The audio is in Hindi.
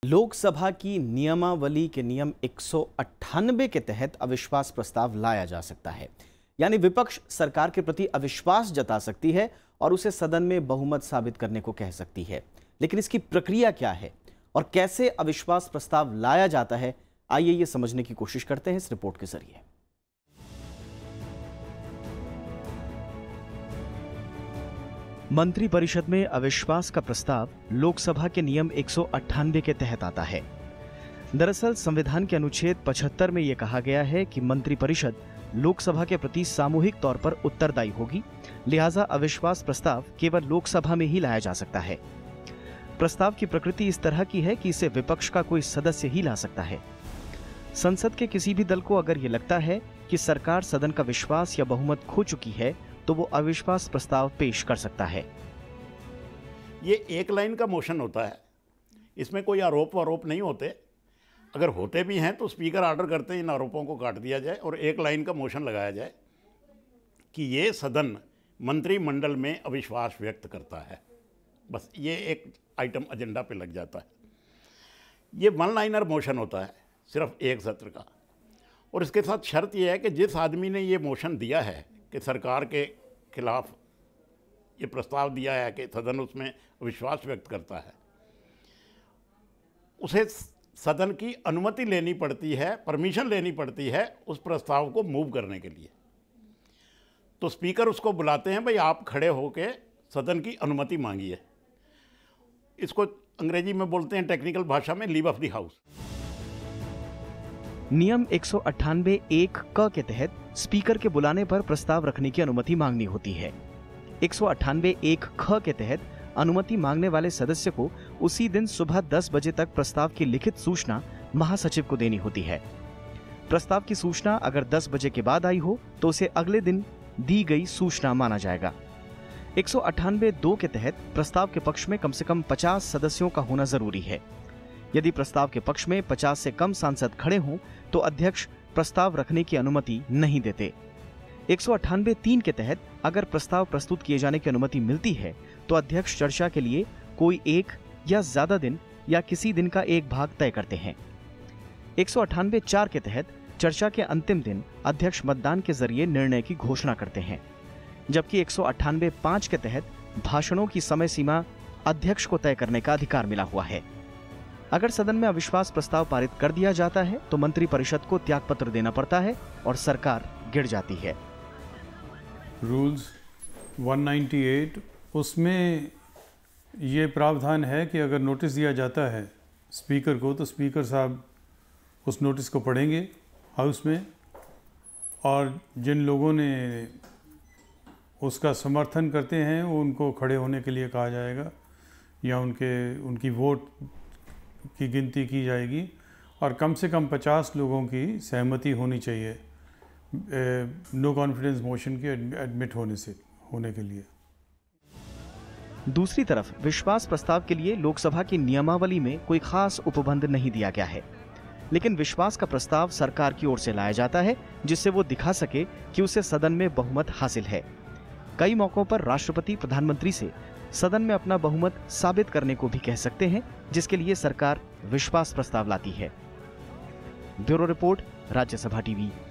लोकसभा की नियमावली के नियम 198 के तहत अविश्वास प्रस्ताव लाया जा सकता है। यानी विपक्ष सरकार के प्रति अविश्वास जता सकती है और उसे सदन में बहुमत साबित करने को कह सकती है। लेकिन इसकी प्रक्रिया क्या है और कैसे अविश्वास प्रस्ताव लाया जाता है, आइए ये समझने की कोशिश करते हैं इस रिपोर्ट के जरिए। मंत्रिपरिषद में अविश्वास का प्रस्ताव लोकसभा के नियम 198 के तहत आता है। दरअसल संविधान के अनुच्छेद 75 में यह कहा गया है कि मंत्रिपरिषद लोकसभा के प्रति सामूहिक तौर पर उत्तरदायी होगी, लिहाजा अविश्वास प्रस्ताव केवल लोकसभा में ही लाया जा सकता है। प्रस्ताव की प्रकृति इस तरह की है कि इसे विपक्ष का कोई सदस्य ही ला सकता है। संसद के किसी भी दल को अगर ये लगता है कि सरकार सदन का विश्वास या बहुमत खो चुकी है तो वो अविश्वास प्रस्ताव पेश कर सकता है। ये एक लाइन का मोशन होता है, इसमें कोई आरोप नहीं होते। अगर होते भी हैं तो स्पीकर ऑर्डर करते हैं इन आरोपों को काट दिया जाए और एक लाइन का मोशन लगाया जाए कि ये सदन मंत्रिमंडल में अविश्वास व्यक्त करता है। बस ये एक आइटम एजेंडा पे लग जाता है। ये वन लाइनर मोशन होता है, सिर्फ एक सत्र का। और इसके साथ शर्त यह है कि जिस आदमी ने ये मोशन दिया है कि सरकार के खिलाफ ये प्रस्ताव दिया है कि सदन उसमें विश्वास व्यक्त करता है, उसे सदन की अनुमति लेनी पड़ती है, परमिशन लेनी पड़ती है उस प्रस्ताव को मूव करने के लिए। तो स्पीकर उसको बुलाते हैं, भाई आप खड़े होकर सदन की अनुमति मांगिए। इसको अंग्रेजी में बोलते हैं टेक्निकल भाषा में लीव ऑफ द हाउस। नियम 198 एक क के तहत स्पीकर के बुलाने पर प्रस्ताव रखने की अनुमति मांगनी होती है। 198 एक ख के तहत अनुमति मांगने वाले सदस्य को उसी दिन सुबह 10 बजे तक प्रस्ताव की लिखित सूचना महासचिव को देनी होती है। प्रस्ताव की सूचना अगर 10 बजे के बाद आई हो तो उसे अगले दिन दी गई सूचना माना जाएगा। 198(2) के तहत प्रस्ताव के पक्ष में कम से कम 50 सदस्यों का होना जरूरी है। यदि प्रस्ताव के पक्ष में 50 से कम सांसद खड़े हों तो अध्यक्ष प्रस्ताव रखने की अनुमति नहीं देते। 198(3) के तहत अगर प्रस्ताव प्रस्तुत किए जाने की अनुमति मिलती है तो अध्यक्ष चर्चा के लिए कोई एक या ज्यादा दिन या किसी दिन का एक भाग तय करते हैं। 198(4) के तहत चर्चा के अंतिम दिन अध्यक्ष मतदान के जरिए निर्णय की घोषणा करते हैं, जबकि 198(5) के तहत भाषणों की समय सीमा अध्यक्ष को तय करने का अधिकार मिला हुआ है। अगर सदन में अविश्वास प्रस्ताव पारित कर दिया जाता है तो मंत्रिपरिषद को त्यागपत्र देना पड़ता है और सरकार गिर जाती है। रूल्स 198 उसमें ये प्रावधान है कि अगर नोटिस दिया जाता है स्पीकर को तो स्पीकर साहब उस नोटिस को पढ़ेंगे हाउस में, और जिन लोगों ने उसका समर्थन करते हैं उनको खड़े होने के लिए कहा जाएगा या उनकी वोट की गिनती की जाएगी और कम से कम 50 लोगों की सहमति होनी चाहिए नो कॉन्फिडेंस मोशन के एडमिट होने के लिए। दूसरी तरफ विश्वास प्रस्ताव के लिए लोकसभा की नियमावली में कोई खास उपबंध नहीं दिया गया है, लेकिन विश्वास का प्रस्ताव सरकार की ओर से लाया जाता है जिससे वो दिखा सके कि उसे सदन में बहुमत हासिल है। कई मौकों पर राष्ट्रपति प्रधानमंत्री से सदन में अपना बहुमत साबित करने को भी कह सकते हैं, जिसके लिए सरकार विश्वास प्रस्ताव लाती है। Bureau report, Rajya Sabha TV.